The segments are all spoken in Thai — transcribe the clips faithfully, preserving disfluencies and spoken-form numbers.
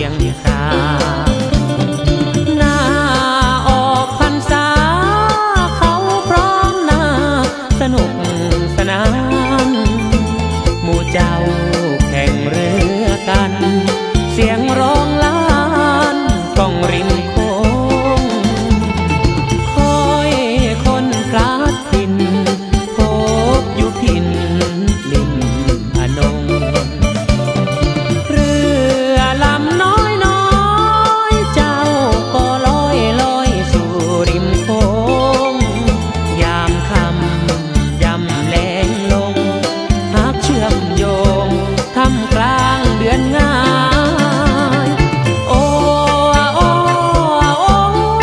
ยงคราหน้าออกพรรษาเขาพร้อมหน้าสนุกสนานหมู่เจ้าแข่งเรือกันเสียงร้องล้านก้องริมโค้งคอยคนพลัดถิ่นพบอยู่พินริมอนงเรือลำน้อยน้อยเจ้าก็ลอยลอยสู่ริมโค้งยามค่ำยำแลงลงหากเชื่อมโยงทำกลางเดือนง่ายโอ้โอ้โอ้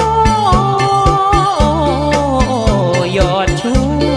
ยอดชู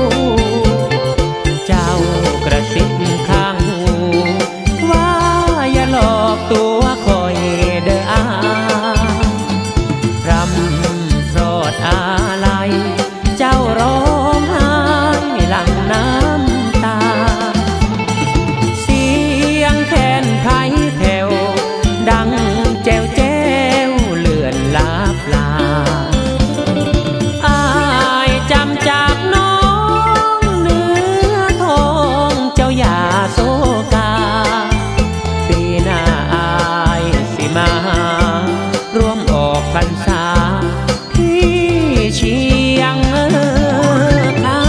เจ้ากระซิบข้างหูว่าอย่าหลอกตัวคอยเด้ออารำรอดอาลัยเจ้าร้องไห้หลั่งน้ำตาเสียงแค้นไผ่แผ่วดังแจวแจวเลื่อนลาปลาอายจำจากน้องเนื้อทองเจ้าอย่าโศกาปีหน้าอายสิมาร่วมออกพรรษาที่เชียงคาน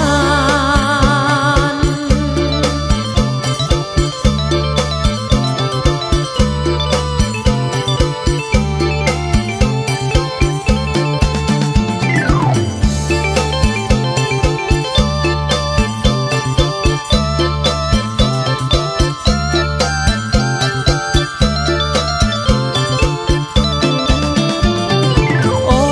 โอ้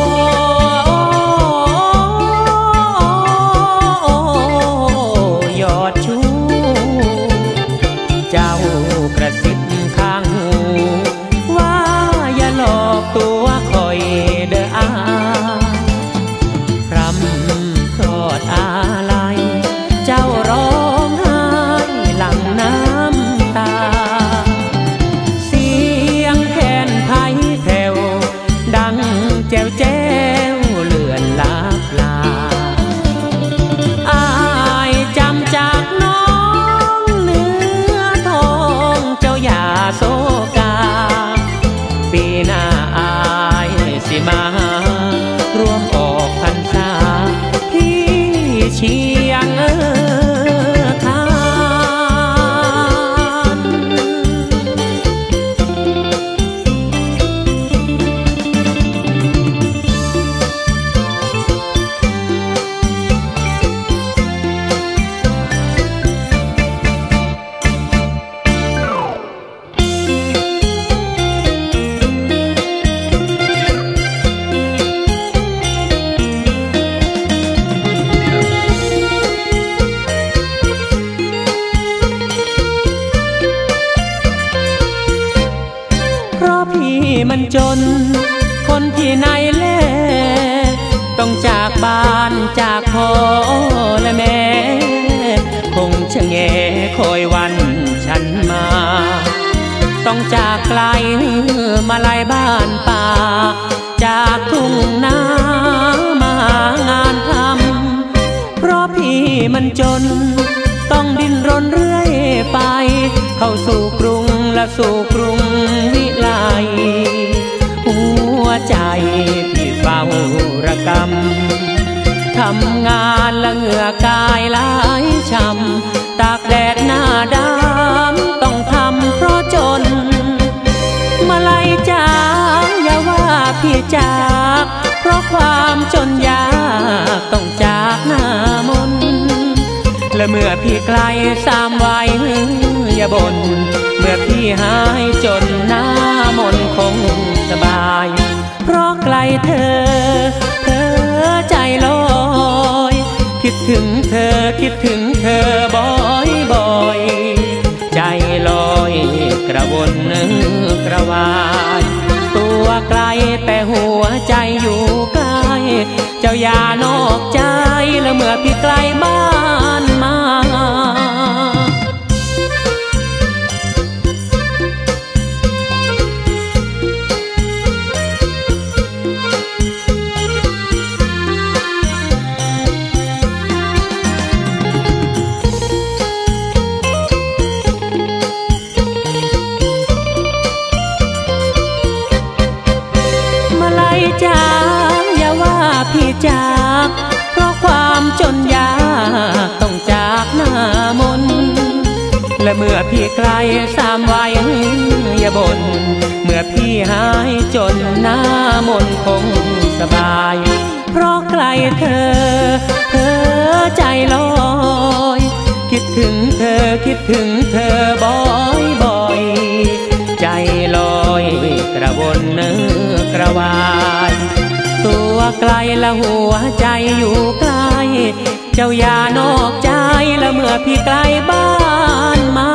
ยอดชูเจ้ากระซิบข้างหูว่าอย่าหลอกตัวคอยเด้ออารำรอดอาลัยเจ้าร้องไห้หลั่งน้ำตาเสียงแค้นไผ่แผ่วดังแจวแจวเลื่อนลาปลาอายจำจากน้องเนื้อทองเจ้าอย่าโศกาปีหน้าอายสิมาร่วมออกพรรษาที่เชียงคานเพราะพี่มันจนคนที่ไหนแลต้องจากบ้านจากพ่อและแม่คงชะแงคอยวันฉันมาต้องจากไกลมาลายบ้านป่าจากทุ่งนามาหางานทำเพราะพี่มันจนต้องดิ้นรนเรื่อยไปเข้าสู่กรุงและสู่กรุงวิไลหัวใจพี่เฝ้าระกำทำงานละเหงื่อกายหลายช้ำตากแดดหน้าดำต้องทำเพราะจนมาลัยจ๋าอย่าว่าพี่จากเพราะความจนยากต้องจากหน้ามนและเมื่อพี่ไกลสามวัยอย่าบ่นเมื่อพี่หายจนหน้ามนคงสบายเพราะไกลเธอเธอใจลอยคิดถึงเธอคิดถึงเธอบ่อยบ่อยใจลอยกระวนกระวายตัวไกลแต่หัวใจอยู่ใกล้เจ้าอย่านอกใจและเมื่อพี่ไกลบ้านมาจากเพราะความจนยากต้องจากหน้ามนและเมื่อพี่ไกลสามวัยอย่าบ่นเมื่อพี่หายจนหน้ามนคงสบายเพราะไกลเธอเธอใจลอยคิดถึงเธอคิดถึงเธอบ่อยบ่อยใจลอยกระวนเนื้อกระวายตัวไกลละหัวใจอยู่ใกล้เจ้าอย่านอกใจละเมื่อพี่ไกลบ้านมา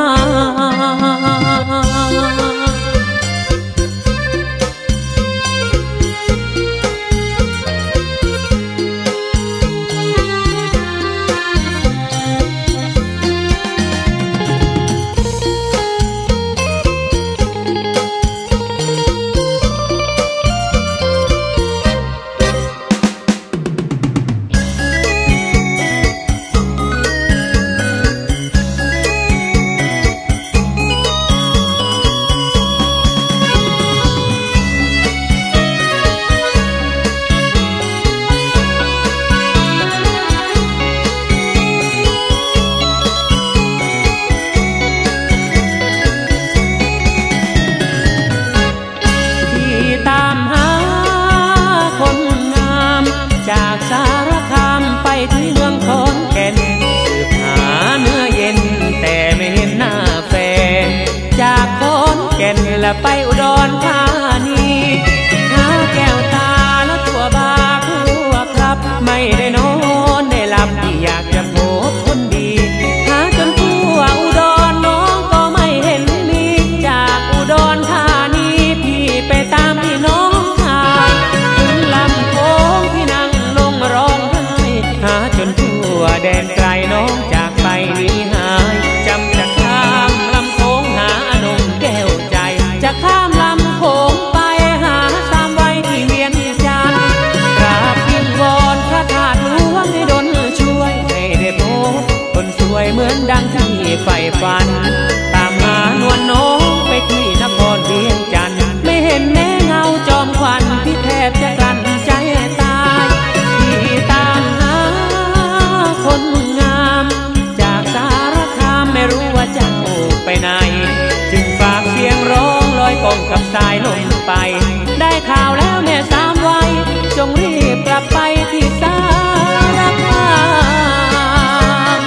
ไปอุดรธานีหาแก้วตาและตัวบาทั่วครับไม่ได้นอนได้หลับที่อยากจะพบคนดีหาจนทั่วอุดรน้องก็ไม่เห็นมีจากอุดรธานีพี่ไปตามพี่น้องชายถึงลำโพงพี่นั่งลงร้องไห้หาจนทั่วแดนไกลน้องจากไปนี้หายจำจะข้ามลำโพงหานมแก้วใจจะข้ามลำโขงไปหาสามวัยที่เวียนจันทร์กราบวิงวอนพระธาตุหลวงให้ดลช่วยให้ได้พบคนสวยเหมือนดังที่ใฝ่ฝันตามหานวลน้องไปที่นครเวียงจันทร์ไม่เห็นแม่เงาจอมขวัญที่แทบจะกลั้นใจตายที่ตามหาคนงามจากสารคามไม่รู้ว่าเจ้าไปไหนจึงฝากเสียงร้องลอยกองกับสายลมไปได้ข่าวแล้วแม่สามวัยจงรีบกลับไปที่สารคาม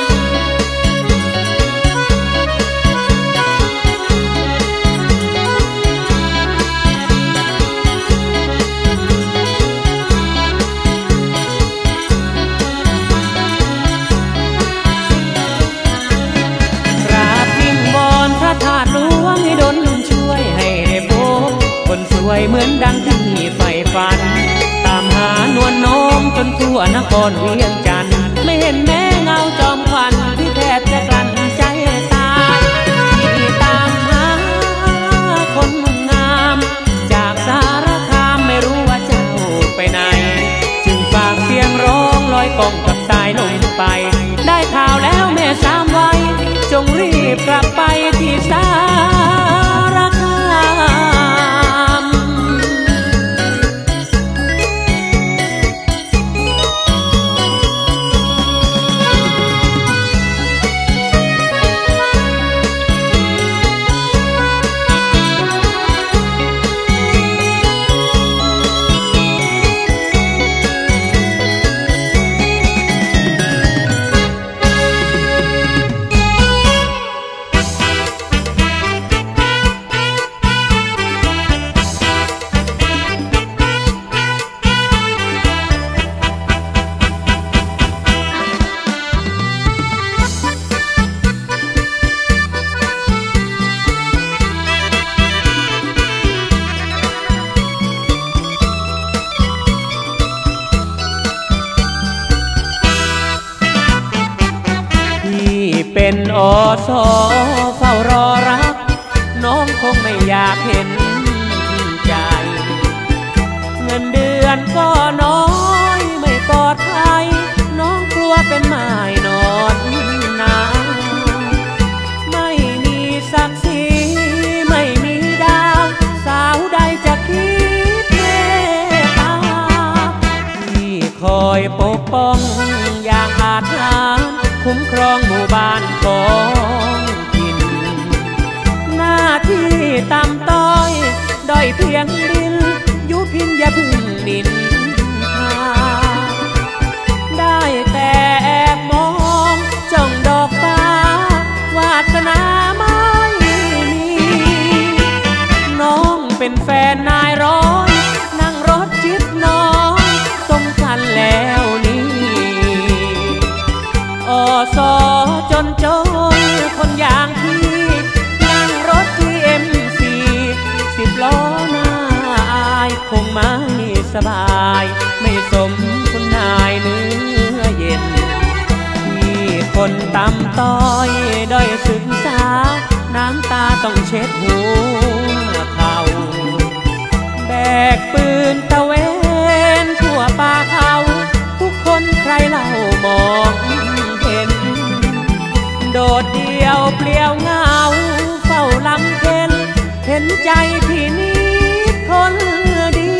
กราบวิงวอนพระธาตุหลวงให้ดลช่วยให้ได้พบคนสวยเหมือนดังที่ใฝ่ฝันตามหานวลน้องจนทั่วนครเวียงจันทร์ไม่เห็นแม่เงาจอมขวัญที่แทบจะกลั้นใจตายที่ตามหาคนงามจากสารคามไม่รู้ว่าเจ้าไปไหนจึงฝากเสียงร้องลอยกองกับสายลมไปได้ข่าวแล้วแม่สามวัยจงรีบกลับไปที่สารคามเป็นอสเฝ้ารอรักน้องคงไม่อยากเห็นใจเงินเดือนก็น้อยไม่ปลอดภัยน้องกลัวเป็นไม้นอนหนาวไม่มีศักดิ์ศรีไม่มีดาวสาวใดจะคิดเมตตาที่ป้องอย่างอาถรรพ์คุ้มครองหมู่บ้านของถิ่นหน้าที่ต่ำต้อยด้อยเพียงดินยุพินอย่าพึ่งนินทาได้แต่แอบมองจ้องดอกฟ้าวาสนาไม่มีน้องเป็นแฟนนายร้อยนั่งรถจิบน้องสมกันแล้วนี่อสอจนจนคนอย่างพี่นั่งรถที่เอ็มซีสิบล้อหน้าอายคงไม่สบายไม่สมคุณนายเนื้อเย็นที่คนต่ำต้อยด้อยศึกษาน้ำตาต้องเช็ดหัวเขาแบกปืนตะเวนทั่วป่าเขาทุกคนใครเล่ามองเห็นโดดเดี่ยวเปลี่ยวเหงาเฝ้าลำเพ็ญเห็นใจพี่นิดคนดี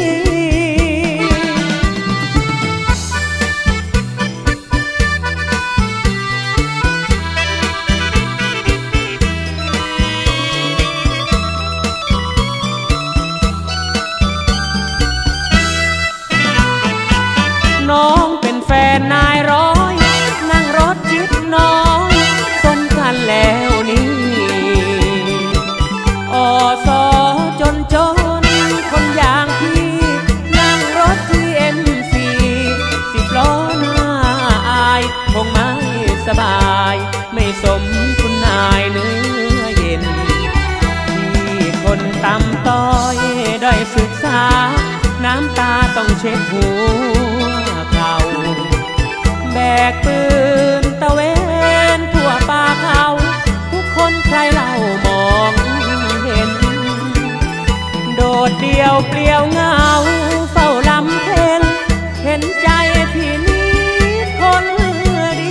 น้องเป็นแฟนนายร้อยนั่งรถจิ๊บน้อยสมกันแล้วนี่อสอจนจนคนอย่างพี่นั่งรถที่เอ็มซีสิบล้อหน้าอายคงไม่สบายไม่สมคุณนายเนื้อเย็นที่คนต่ำต้อยด้อยศึกษาน้ำตาต้องเช็ดหัวเขาแบกปืนตะเวนทั่วป่าเขาทุกคนใครเล่ามองเห็นโดดเดี่ยวเปลี่ยวเหงาเฝ้าลำเพ็ญเห็นใจพี่นิดคนดี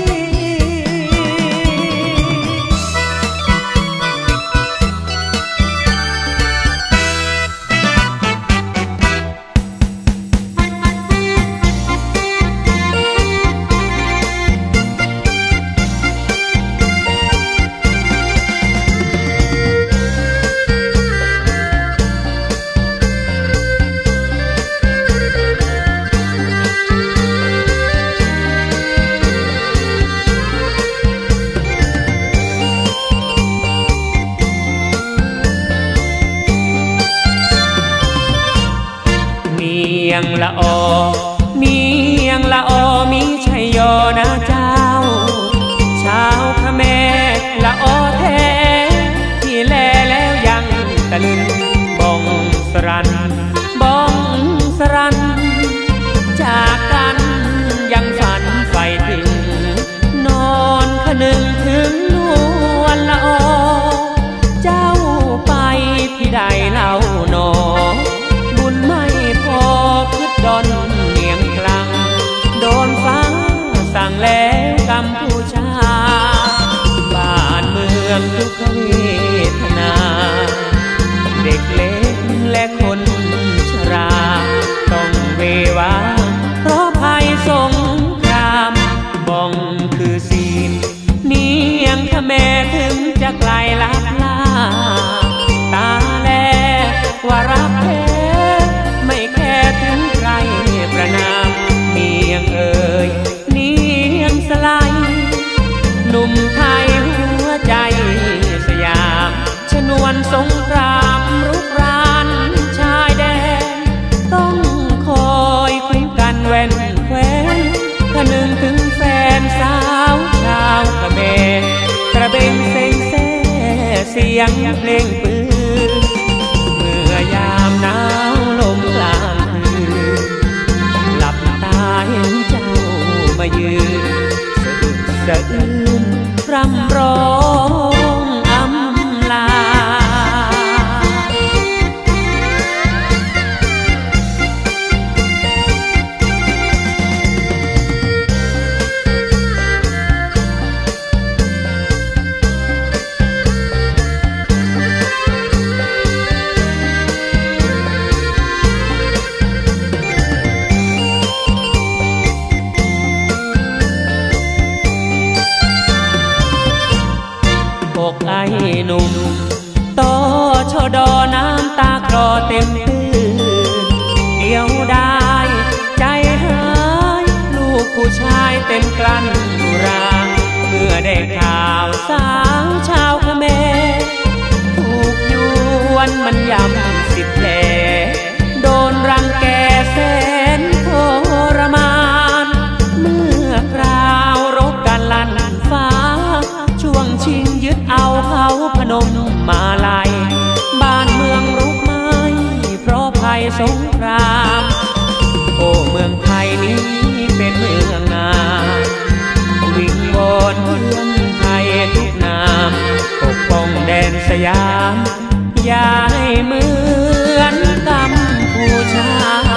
เมียงละออเมียงละออมีชัยยอนะเจ้าชาวขแมละออแท้ที่แลแล้วยังตะลึงบ้องสรันบ้องสรันจากกันยังฝันใฝ่ถึงนอนขนึงถึงนวลละออเจ้าไปพี่ใดเล่าหนอบุญไม่พอคืดดอนเนียงกลางโดนฟ้าสั่งแล้วกัมพูชาบ้านเมืองทุกขเวทนาเด็กเล็กและคนชราต้องเววาเพราะภัยสงครามบ้องคือศีลเนียงขแม่ถึงจะไกลลับลาตาแลว่ารักแท้ไม่แค่ถึงใครประนามเนียงเอ่ยเนียงสลายหนุ่มไทยหัวใจสยามชนวนสงครามรุกรานชายแดนต้องคอยคุ้มกันแว่นแควนคนึงถึงแฟนสาวชาวเขมรกระเบงเซ็งแซ่เสียงเพลงปืนเมื่อยามหนาวลมกลางคืนหลับตาเห็นเจ้ามายืนสะอึกสะอื้นรำร้องอำลาเดอน้ำตาคลอเต็มตื้นเดียวได้ใจหายลูกผู้ชายเต็มกลั้นอุราเมื่อได้ข่าวสาวชาวเขมรถูกยวนมันยำสิบแผลโดนรังแกแสนทรมานเมื่อคราวรบกันลั่นฟ้าช่วงชิงยึดเอาเขาพนมมาลัยบ้านเมืองรุกไหม้เพราะภัยสงครามโอ้เมืองไทยนี้เป็นเมืองงามวิงวอนเพื่อนไทยทุกนามปกป้องแดนสยามอย่าให้เหมือนกัมพูชา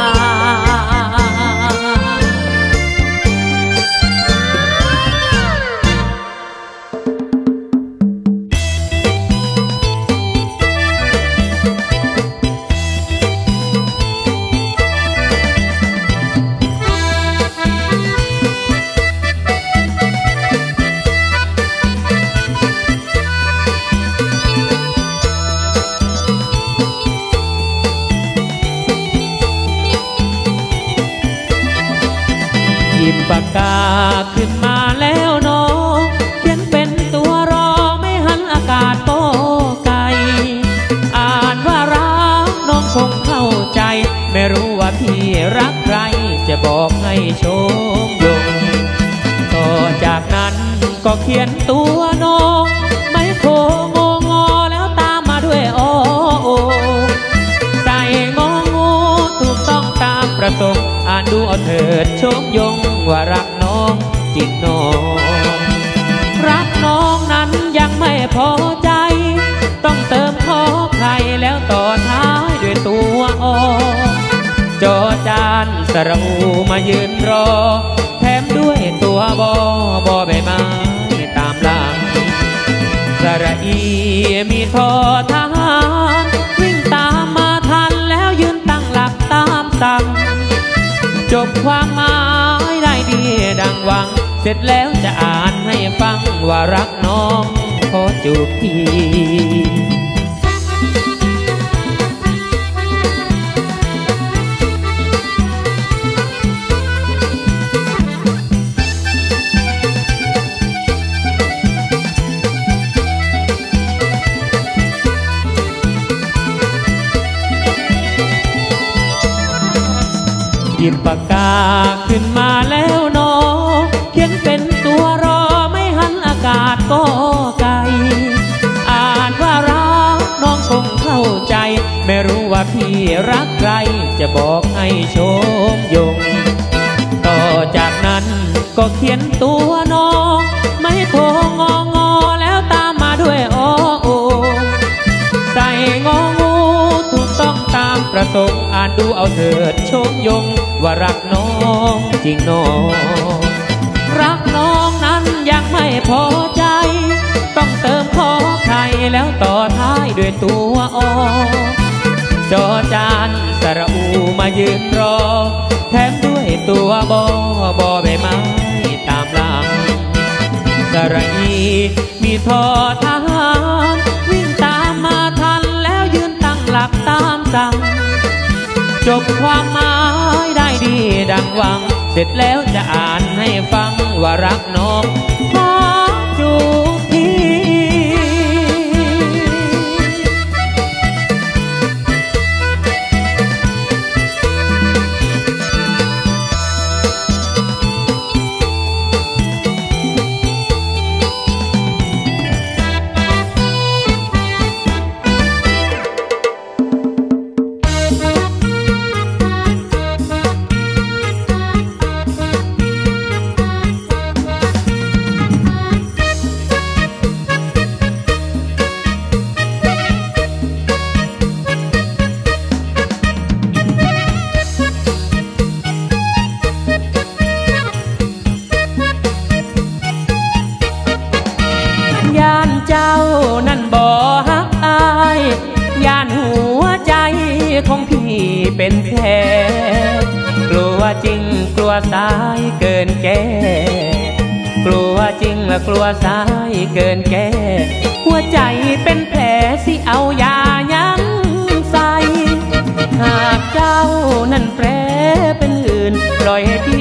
หยิบปากกาขึ้นมาแล้วน้องเขียนเป็นตัวรอไม่หันอากาศโป้ไกลอ่านว่ารักน้องคงเข้าใจไม่รู้ว่าพี่รักใครจะบอกให้ชมยงต่อจากนั้นก็เขียนตัวน้องไม่โคงงอแล้วตามมาด้วยโอโอใส่งองูถูกต้องตามประสงค์อ่านดูเอาเถิดชมยงว่ารักน้องจริงน้องรักน้องนั้นยังไม่พอใจต้องเติมขอใครแล้วต่อท้ายด้วยตัวอจอจานสระอูมายืนรอแถมด้วยตัวบอบอใบไม้ตามหลังสระอีมีทอทหารวิ่งตามมาทันแล้วยืนตั้งหลักตามสั่งจบความหมายได้ดีดังหวังเสร็จแล้วจะอ่านให้ฟังว่ารักน้องขอจูบทีหยิบปากกาขึ้นมาแล้วน้องเขียนเป็นตัวรอไม่หันอากาศก็ไกลอ่านว่ารักน้องคงเข้าใจไม่รู้ว่าพี่รักใครจะบอกให้ชมยงต่อจากนั้นก็เขียนตัวน้องไม่โทงองอแล้วตามมาด้วยโอโอใส่งองูถูกต้องตามประสงค์อ่านดูเอาเถิดชมยงว่ารักน้องจริงน้องรักน้องนั้นยังไม่พอใจต้องเติมขอใครแล้วต่อท้ายด้วยตัวอจอจานสระอูมายืนรอแถมด้วยตัวบอบอใบไม้ตามหลังสระอีมีทอทหารวิ่งตามมาทันแล้วยืนตั้งหลักตามสั่งจบความหมายได้ดีดังหวังเสร็จแล้วจะอ่านให้ฟังว่ารักน้องขอจูบทีของพี่เป็นแผลกลัวจริงกลัวสายเกินแก้กลัวจริงและกลัวสายเกินแก้หัวใจเป็นแผลสิเอายายัง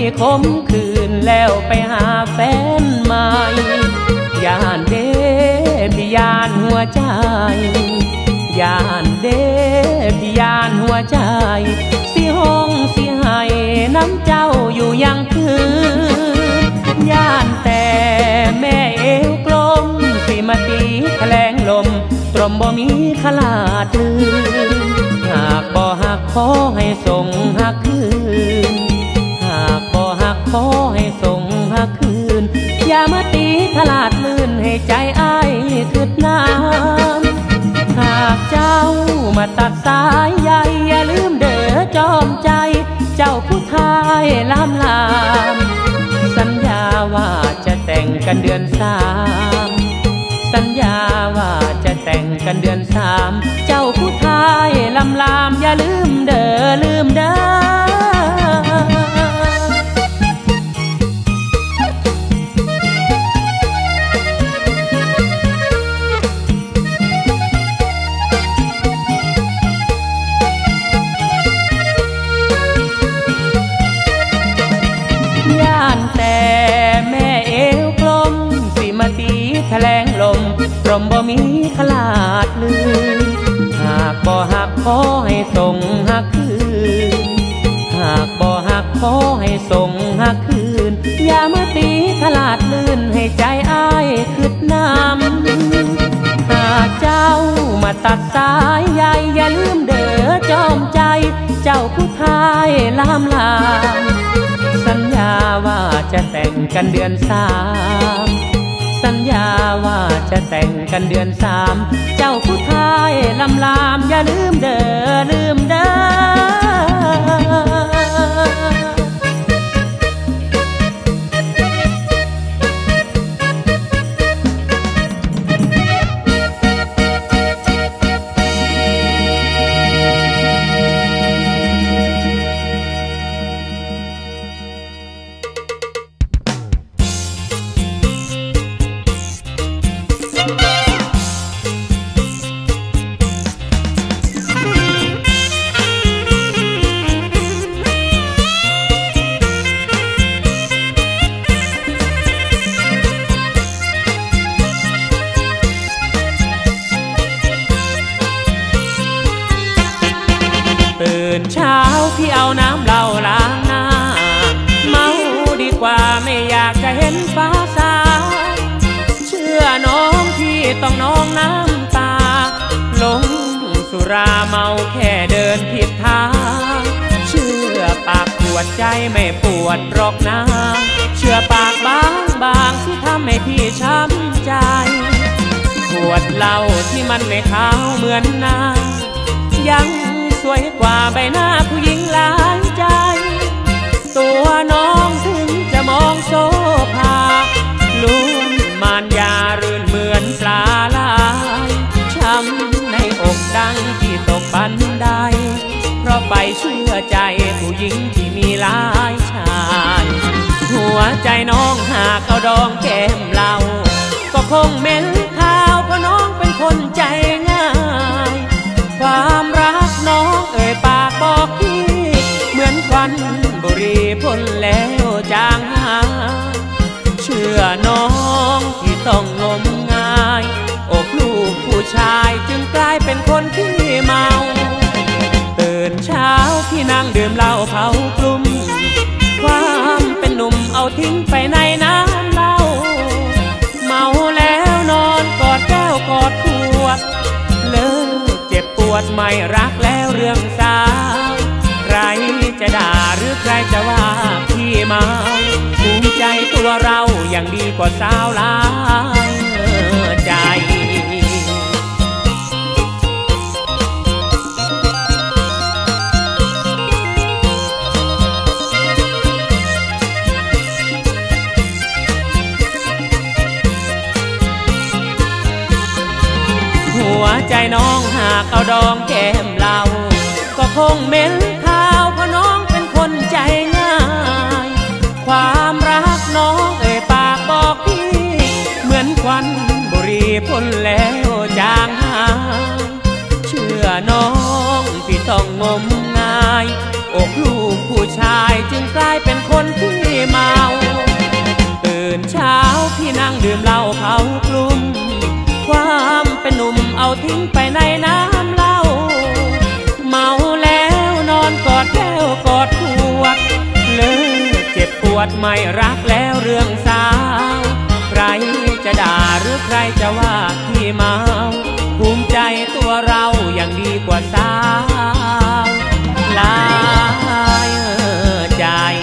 คมคืนแล้วไปหาแฟนใหม่ย่านเด้พี่ย่านหัวใจย่านเด้พี่ย่านหัวใจสิห้องสิให้น้ำเจ้าอยู่ยังคืนย่านแต่แม่เอวกลมสิมาตีแถลงลมตรมบ่มีขลาดลืมหากบ่หักขอให้ส่งหักคืนหากบ่หักขอให้ส่งหักคืนอย่ามาตีขลาดลื่นให้ใจอ้ายคืดน้ำหากเจ้ามาตัดสายใยอย่าลืมเด้อจอมใจเจ้าผู้ชายลำลามสัญญาว่าจะแต่งกันเดือนสามสัญญาว่าจะแต่งกันเดือนสามเจ้าผู้ชายลำลามอย่าลืมเด้อลืมเด้อย่านแต่แม่เอวกลมสิมาตีแถลงลมตรมบ่มีขลาดลืมหากบ่หักขอให้ส่งหักคืนหากบ่หักขอให้ส่งหักคืนอย่ามาตีขลาดลื่นให้ใจอ้ายคืดน้ำหากเจ้ามาตัดสายใยอย่าลืมเด้อจอมใจเจ้าผู้ชายลำลามสัญญาว่าจะแต่งกันเดือนสามสัญญาว่าจะแต่งกันเดือนสามเจ้าผู้ชายลำลามอย่าลืมเด้อลืมเด้อตื่นเช้าพี่เอาน้ำเหล้าล้างหน้าเมาดีกว่าไม่อยากจะเห็นฟ้าสางเชื่อน้องพี่ต้องน้องน้ำตาหลงสุราเมาแค่เดินผิดทางเชื่อปากปวดใจไม่ปวดหรอกนะเชื่อปากบางบางที่ทำให้พี่ช้ำใจขวดเหล้าที่มันไม่ขาวเหมือนน้ำยังสวยกว่าใบหน้าผู้หญิงหลายใจตัวน้องถึงจะมองโซภาล้วนมารยารื่นเหมือนปลาลายช้ำในอกดังที่ตกบันไดเพราะไปเชื่อใจผู้หญิงที่มีหลายชายหัวใจน้องหากเอาดองแก้มเราก็คงเหม็นข้าวเพราะน้องเป็นคนใจง่ายความรักน้องเอ่ยปากบอกพี่เหมือนควันบุหรี่พ่นแล้วจางหายเชื่อน้องที่ต้องงมงายอกลูกผู้ชายจึงกลายเป็นคนที่เมาตื่นเช้าพี่นั่งดื่มเหล้าเผากลุ่มความเป็นหนุ่มเอาทิ้งไปในน้ำเหล้าเมาแล้วนอนกอดแก้วกอดขวดเลิกเจ็บปวดไม่รักแล้วเรื่องสาวใครจะด่าหรือใครจะว่าพี่เมาภูมิใจตัวเรายังดีกว่าสาวหลายใจหัวใจน้องหากเอาดองแก้มเราก็คงเหม็นข้าวเพราะน้องเป็นคนใจง่ายความรักน้องเอ่ยปากบอกพี่เหมือนควันบุหรี่พ่นแล้วจางหายเชื่อน้องที่ต้องงมงายอกลูกผู้ชายจึงกลายเป็นคนที่เมาตื่นเช้าพี่นั่งดื่มเหล้าเผากลุ่มความเป็นหนุ่มเอาทิ้งไปในน้ำเหล้าเมาแล้วนอนกอดแก้วกอดขวดเลิกเจ็บปวดไม่รักแล้วเรื่องสาวใครจะด่าหรือใครจะว่าพี่เมาภูมิใจตัวเราอย่างดีกว่าสาวหลายใจ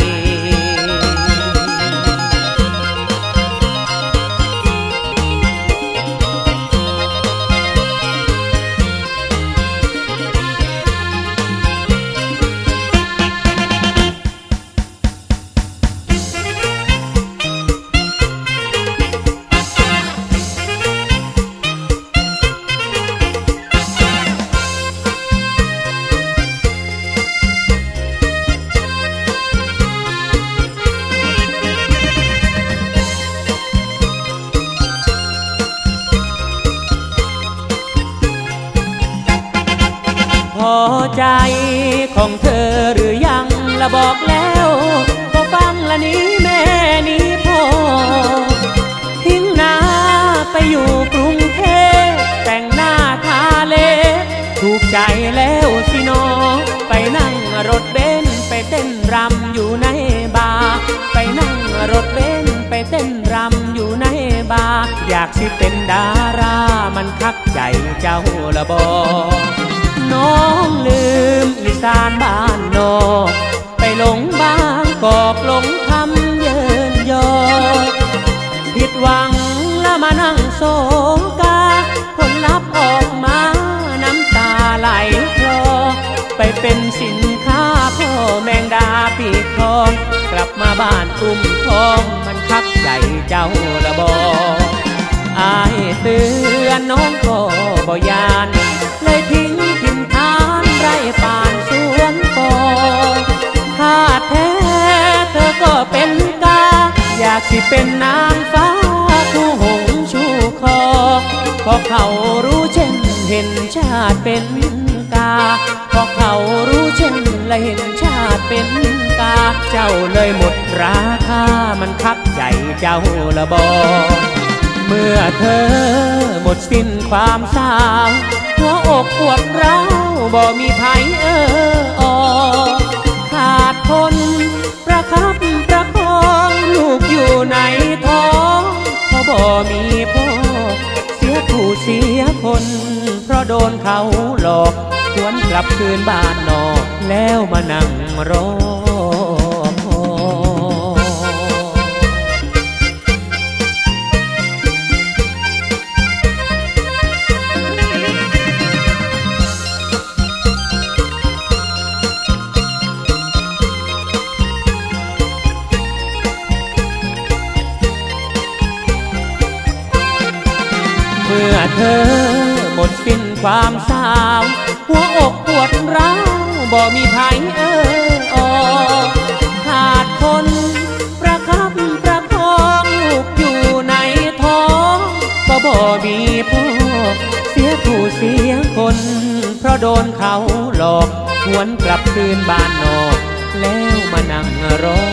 พอใจของเธอหรือยังละบอกแล้วก็ฟังละนี้แม่นี้พ่อทิ้งหน้าไปอยู่กรุงเทพแต่งหน้าทาเล็บถูกใจแล้วสิน้องไปนั่งรถเบนซ์ไปเต้นรำอยู่ในบาร์ไปนั่งรถเบนซ์ไปเต้นรำอยู่ในบาร์อยากสิเป็นดารามันคักใจเจ้าละบอกน้องลืมอีสานบ้านนอกไปหลงบางกอกหลงคำเยินยอผิดหวังและมานั่งโศกาผลลัพธ์ออกมาน้ำตาไหลคลอไปเป็นสินค้าพ่อแมงดาปีกทองกลับมาบ้านตุ้มทองมันคักใจเจ้าละบอกอายเตือนน้องก็บ่ยานเลยทิ้งถิ่นฐานไรป่านสวนปอถ้าแท้เธอก็เป็นกาอยากสิเป็นนางฟ้าผู้หงชูคอเพราะเขารู้เช่นเห็นชาติเป็นกาเพราะเขารู้เช่นและเห็นชาติเป็นกาเจ้าเลยหมดราคามันคักใจเจ้าละบอกเมื่อเธอหมดสิ้นความสาวหัวอกปวดร้าวบ่มีไผเอออขาดคนประคับประคองลูกอยู่ในท้องเพราะบ่มีพ่อเสียผู้เสียคนเพราะโดนเขาหลอกหวนกลับคืนบ้านนอกแล้วมานั่งรอเมื่อเธอหมดสิ้นความสาวหัวอกปวดร้าวบ่มีไผเอออขาดคนประคับประคองลูกอยู่ในท้องก็บ่มีพ่อเสียผู้เสียคนเพราะโดนเขาหลอกหวนกลับคืนบ้านนอกแล้วมานั่งรอ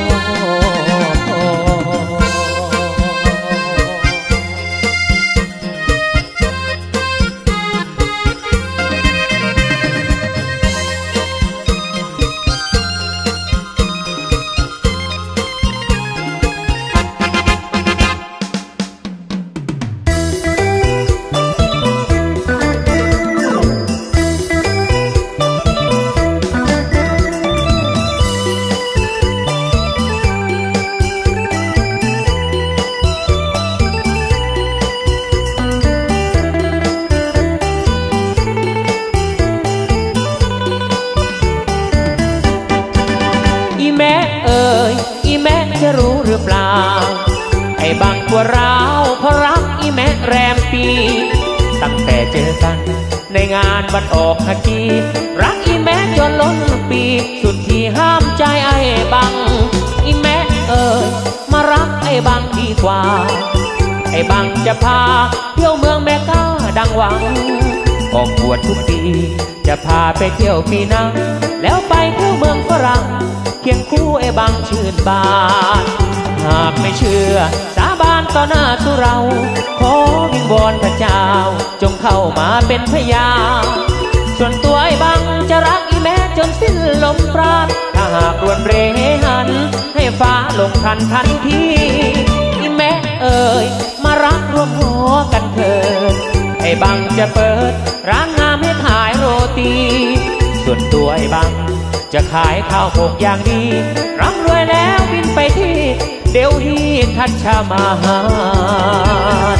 จะรู้หรือเปล่าไอ้บางตัวร้าวเพราะรักอีแม่แรมปีตั้งแต่เจอกันในงานวันออกฮากีรักอีแม่จนล้นปีสุดที่ห้ามใจไอ้บังอีแม่เอ่ยมารักไอ้บังดีกว่าไอ้บังจะพาเที่ยวเมืองแม่ก้าดังหวังออกบวชทุกปีจะพาไปเที่ยวปีหน้าแล้วไปเที่ยวเมืองฝรั่งเคียงคู่ไอ้บางชื่นบานหากไม่เชื่อสาบานต่อหน้าสุเราขอวิงวอนพระเจ้าจงเข้ามาเป็นพยานส่วนตัวไอ้บางจะรักอีแม่จนสิ้นลมปราณถ้าหากรวนเรหันให้ฟ้าลงทันทันทีอีแม่เอ่ยมารักรวมหัวกันเถิดไอ้บางจะเปิดร้านงามให้ขายโรตีส่วนตัวไอ้บางจะขายข้าวโพดอย่างดีร่ำรวยแล้วบินไปที่เดลฮีทัชมาฮาน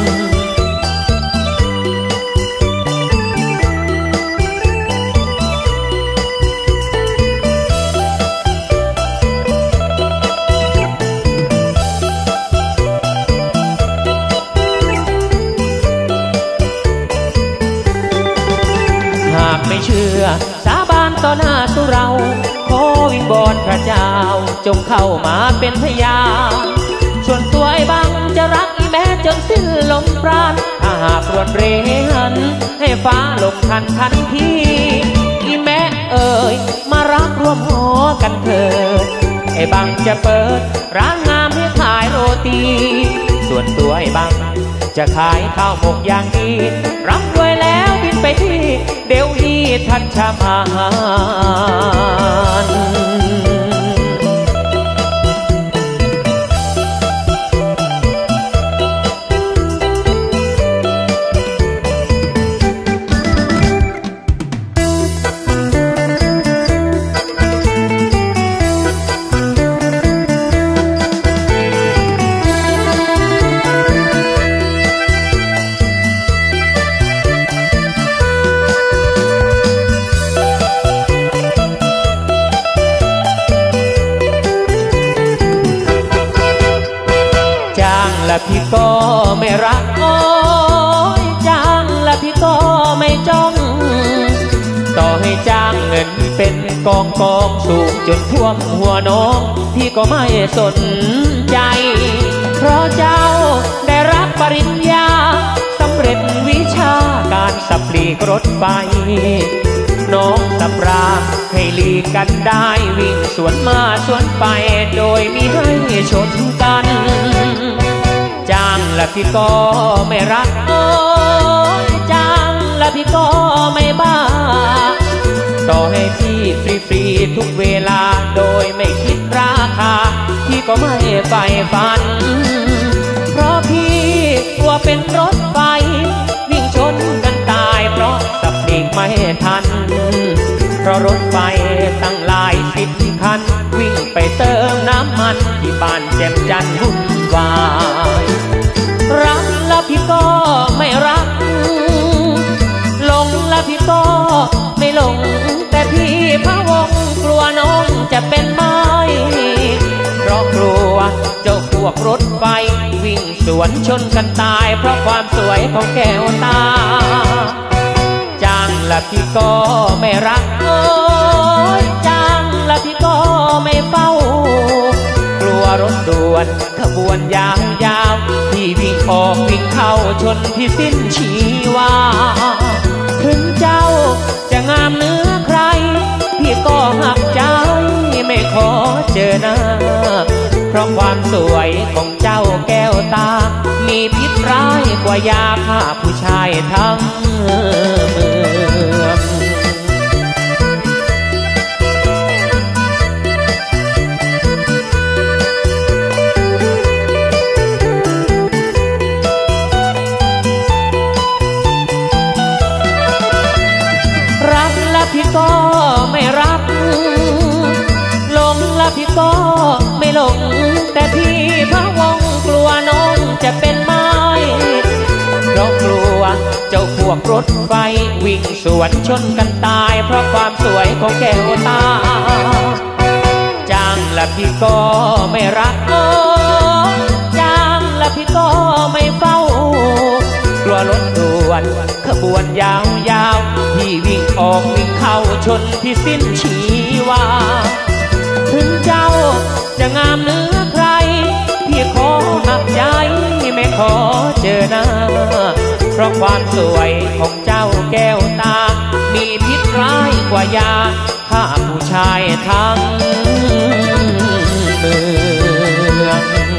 หากไม่เชื่อสาบานต่อหน้าสุเราขอวิงวอนพระเจ้าจงเข้ามาเป็นพยานส่วนตัวไอ้บางจะรักอีแม่จนสิ้นลมปราณถ้าหากรวนเรหันให้ฟ้าลงทันทันทีอีแม่เอ่ยมารักรวมหัวกันเถิดไอ้บางจะเปิดร้านงามให้ขายโรตีส่วนตัวไอ้บางจะขายข้าวหมกอย่างดีร่ำรวยแล้วบินไปที่เดลฮีทัชมาฮานละพี่ก็ไม่รักโอ้ยจ้างละพี่ก็ไม่จ้องต่อให้จ้างเงินเป็นกองกองสูงจนท่วมหัวน้องพี่ก็ไม่สนใจเพราะเจ้าได้รับปริญญาสำเร็จวิชาการสับปลีกรถไฟน้องสับรางให้ลีกันได้วิ่งสวนมาสวนไปโดยมิให้ชนกันจ้างละพี่ก็ไม่รักโอ้ยจ้างละพี่ก็ไม่บ้าต่อให้พี่ฟรีๆทุกเวลาโดยไม่คิดราคาพี่ก็ไม่ใฝ่ฝันเพราะพี่กลัวเป็นรถไฟวิ่งชนกันตายเพราะสับเบรกไม่ทันเพราะรถไฟตั้งหลายสิบคันวิ่งไปเติมน้ำมันที่บ้านแจ่มจันทร์วุ่นวายรักละพี่ก็ไม่รักหลงละพี่ก็ไม่หลงแต่พี่พะวงกลัวน้องจะเป็นไม้เพราะกลัวเจ้าพวกรถไฟวิ่งสวนชนกันตายเพราะความสวยของแก้วตาจ้างละพี่ก็ไม่รักโอ้ยจ้างละพี่ก็ไม่เฝ้ากลัวรถด่วนขบวนยาวยาวที่วิ่งออกวิ่งเข้าชนที่สิ้นชีวาถึงเจ้าจะงามเนื้อใครพี่ก็หักใจไม่ขอเจอหน้าเพราะความสวยของเจ้าแก้วตามีพิษร้ายกว่ายาฆ่าผู้ชายทั้งเมืองพี่ก็ไม่รักหลงละพี่ก็ไม่หลงแต่พี่พะวงกลัวน้องจะเป็นไม้เพราะกลัวเจ้าพวกรถไฟวิ่งสวนชนกันตายเพราะความสวยของแก้วตาจ้างละพี่ก็ไม่รักโอ้จ้างละพี่ก็ไม่เฝ้ากลัวรถด่วนขบวนยาวยาวที่วิ่งออกวิ่งเข้าชนที่สิ้นชีวาถึงเจ้าจะงามเนื้อใครพี่ขอหักใจไม่ขอเจอหน้าเพราะความสวยของเจ้าาแก้วตามีพิษร้ายกว่ายาฆ่าผู้ชายทั้งเมือง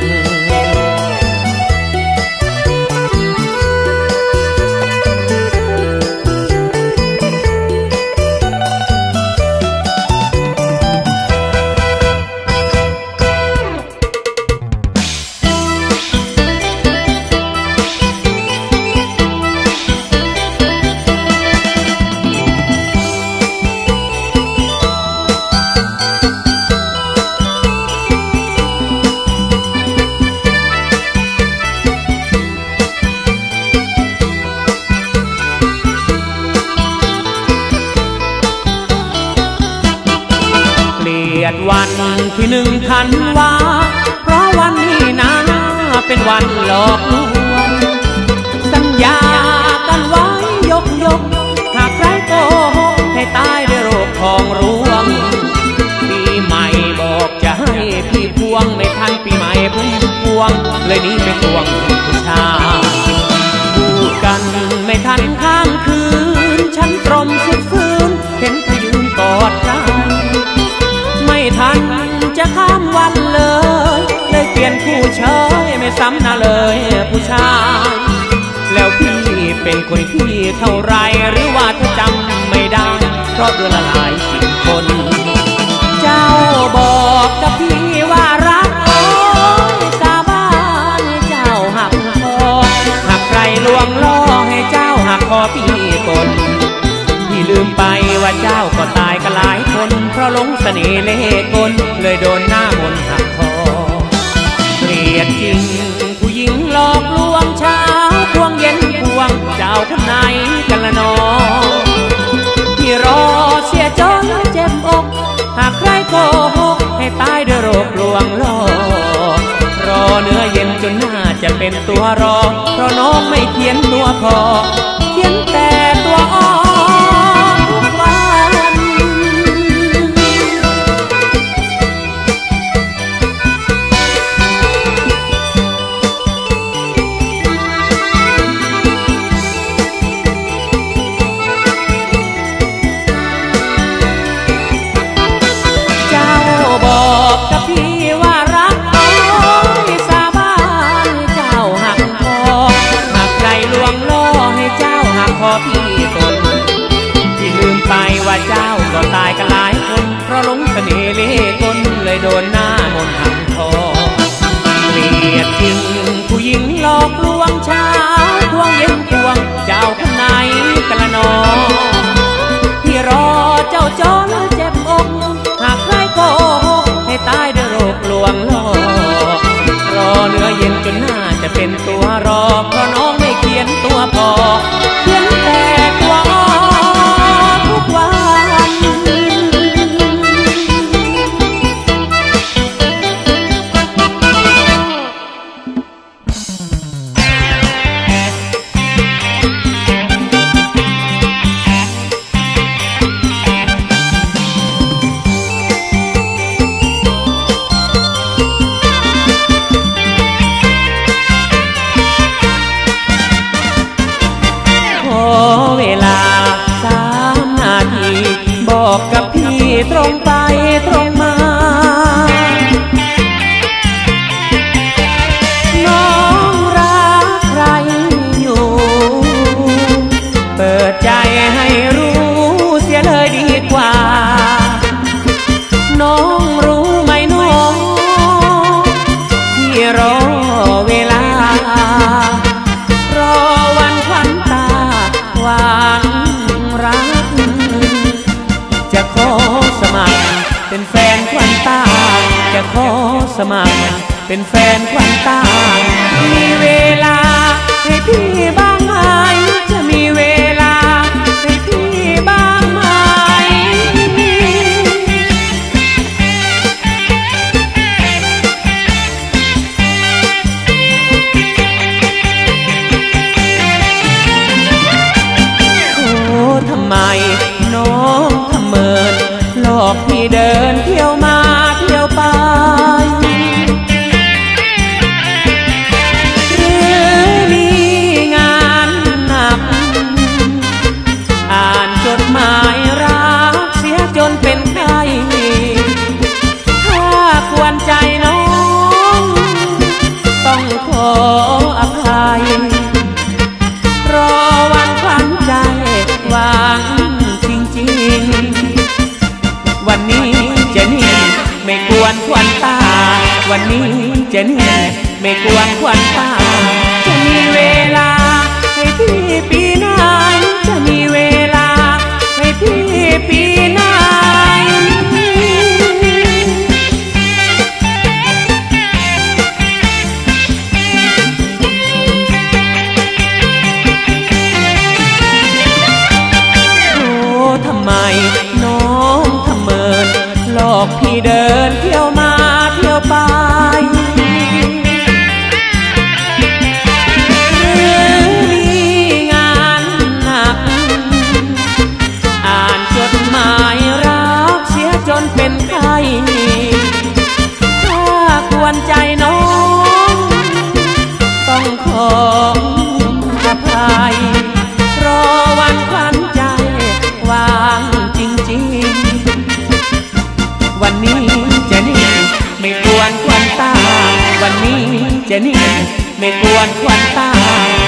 วันที่หนึ่งธันวาเพราะวันนี้นะเป็นวันหลอกลวงสัญญากันไว้ยกยกหากใครโกหกให้ตายด้วยโรคของร่วงปีใหม่บอกจะให้พี่พวงไม่ทันปีใหม่เพิ่งพวงเลยนี้ไปพวงผู้ชายพูดกันไม่ทันข้ามคืนฉันตรมสุดฟื้นเห็นเธอยืนกอดใครไม่ทันจะข้ามวันเลยเลยเปลี่ยนผู้เชยไม่ซ้ำหน้าเลยผู้ชายแล้วพี่เป็นคนที่เท่าไรหรือว่าเธอจำไม่ได้เพราะเดือนละหลายสิบคนเจ้าบอกกับพี่ว่ารักโอ้ยสาบานให้เจ้าหักคอหากใครลวงล่อให้เจ้าหักคอพี่ก่อนพี่ลืมไปว่าเจ้าก็ตายกันหลายคนเพราะหลงเสน่ห์เล่ห์กลเลยโดนหน้ามนต์หักคอเกลียดจริงผู้หญิงหลอกลวงเช้าพวงเย็นพวงเจ้าคนไหนกันละนอที่รอเสียจนเจ็บอกหากใครโกหกให้ตายด้วยโรคลวงล่อรอเนื้อเย็นจนน่าจะเป็นตัวรอเพราะน้องไม่เขียนตัวพอเขียนแต่ตัวอ้อทุกวันเจ้าบอกกับพี่ว่ารักโอ้ยสาบานให้เจ้าหักคอหากใครลวงล่อให้เจ้าหักคอพี่ตนที่ลืมไปว่าเจ้าก็ตายกันหลายคนเพราะหลงเสน่ห์เล่ห์กลเลยโดนหน้ามนต์หักคอเกลียดจริงผู้หญิงหลอกลวงเช้าพวงเย็นพวงเจ้าคนไหนกันละนอที่รอเจ้าจนเจ็บอกหากใครโกหกให้ตายด้วยโรคลวงล่อรอเนื้อเย็นจนน่าจะเป็นตัวรอเพราะน้องไม่เขียนตัวพอเขียนแต่ตัวอ้อทุกวันเวลาสามนาทีบอกกับพี่ตรงไปตรงมาน้องรักใครอยู่เปิดใจให้รู้เสียเลยดีกว่าน้องรู้ไหมน้องที่รอเวลารอวันควันตาหวานรักจะขอสมัครเป็นแฟนควันตาจะขอสมัครเป็นแฟนควันตามีเวลาให้พี่บ้างไหมจะมีเวลาให้พี่บ้างไหมทำไมน้องทำเมินหลอกพี่เดินเที่ยวมาเที่ยวไปหรือมีงานหนักวันนี้จะนี่ไม่กวนควันตาจะมีเวลาให้พี่ปีไหนจะมีเวลาให้พี่ปีไหนทำไมน้องทำเมินหลอกพี่เดินเที่ยวมาเที่ยวไปหรือมีงานหนักอ่านจดหมายรักเสียจนเป็นไข้ถ้ากวนใจน้องต้องขออภัยรอวันควันใจวางจริงๆวันนี้จะนี่ไม่กวนควันตาวันนี้จะนี่ไม่กวนควันตา